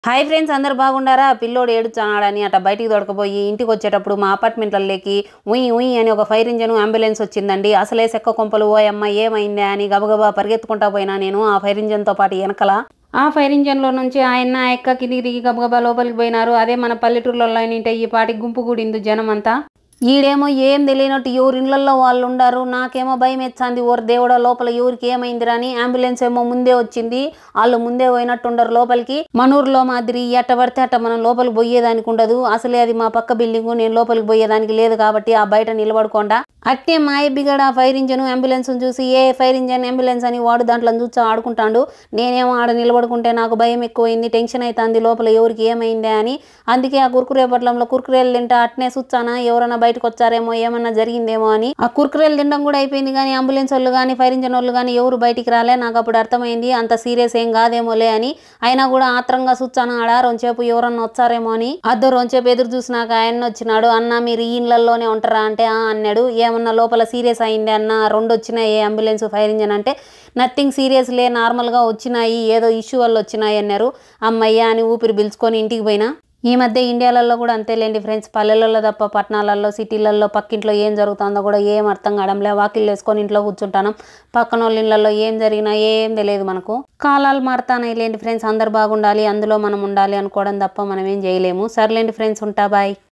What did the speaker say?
Hi friends, అందరు బాగుండారా? పిల్లోడు ఏడుచానాడని అట్లా బయటికి దొడకపోయి ఇంటికి వచ్చేటప్పుడు మా అపార్ట్మెంట్లలోకి ఉయ్ ఉయ్ అని ఒక ఫైర్ ఇంజన్ అంబులెన్స్ వచ్చిందండి. అసలే సెక్క కొంపలు ఓయమ్మ ఏమైందా అని గబగబా పరిగెత్తుకుంటా పోయినా నేను ఆ ఫైర్ ఇంజన్తో పాటు వెనకల. ఆ ఫైర్ ఇంజన్లో నుంచి ఆయన ఎక్క కిందికి దిగి గబగబా లోపలికి పోయినారు. అదే మన పల్లెటూరులో అయినంటే ఈ పాటికి గుంపు కూడింది జనం అంతా. ఈడేమో ఏం తెలియనట్టు ఎవరి ఇళ్లలో వాళ్ళు ఉండారు. నాకేమో భయం ఎచ్చాంది. ఓరు దేవుడా, లోపల ఎవరికి ఏమైందిరా అని. అంబులెన్స్ ఏమో ముందే వచ్చింది, వాళ్ళు ముందే పోయినట్టుండరు లోపలికి. మనూరులో మాదిరి ఎట్ట పడితే అట్ట మనం లోపలికి పోయేదానికి ఉండదు. అసలే అది మా పక్క బిల్డింగు, నేను లోపలికి పోయేదానికి లేదు కాబట్టి ఆ బయట నిలబడకుండా అట్టే మా అబ్బిగడ ఫైర్ ఇంజన్ అంబులెన్స్ చూసి ఏ ఫైర్ ఇంజన్ అంబులెన్స్ అని వాడు దాంట్లో చూసి ఆడుకుంటాడు. నేనేమో ఆడ నిలబడుకుంటే నాకు భయం ఎక్కువైంది, టెన్షన్ అవుతుంది లోపల ఎవరికి ఏమైందా అని. అందుకే ఆ కుర్కురే పట్లంలో కుర్కురేలు తింటా అట్నే చూచానా ఎవరైనా బయటకు వచ్చారేమో, ఏమన్నా జరిగిందేమో అని. ఆ కుర్కురేలు తినడం కూడా అయిపోయింది కానీ అంబులెన్స్ వాళ్ళు కానీ ఫైర్ ఇంజన్ వాళ్ళు కానీ ఎవరు బయటికి రాలే. నాకు అప్పుడు అర్థమైంది అంత సీరియస్ ఏం కాదేమోలే అని. అయినా కూడా ఆత్రంగా చూచాను ఆడ రొంచేపు ఎవరన్నా వచ్చారేమో అని. అద్దరు రొంచేపు ఎదురు చూసినాక ఆయన వచ్చినాడు. అన్న మీరు ఈ ఇళ్లలోనే ఉంటారా అంటే ఆ అన్నాడు. ఏమన్నా లోపల సీరియస్ అయింది అన్న? రెండు వచ్చినాయి అంబులెన్స్ ఫైర్ ఇంజన్ అంటే. నథింగ్ సీరియస్ లే, నార్మల్గా వచ్చినాయి, ఏదో ఇష్యూ వల్ల వచ్చినాయి అన్నారు. అమ్మయ్య అని ఊపిరి పిలుచుకొని ఇంటికి పోయినా. ఈ మధ్య ఇండియాలలో కూడా అంతేలేండి ఫ్రెండ్స్, పల్లెలలో తప్ప పట్టణాలలో సిటీలలో పక్కింట్లో ఏం జరుగుతుందో కూడా ఏం అర్థం కావడంలే. వాకిళ్ళు వేసుకొని ఇంట్లో కూర్చుంటాను. పక్కన వాళ్ళ ఇళ్ళల్లో ఏం జరిగినా ఏం తెలియదు మనకు. కాలాలు మారుతానాయి లేండి ఫ్రెండ్స్, అందరు బాగుండాలి అందులో మనం ఉండాలి అనుకోవడం తప్ప మనం ఏం చేయలేము. సర్లేండి ఫ్రెండ్స్, ఉంటా, బాయ్.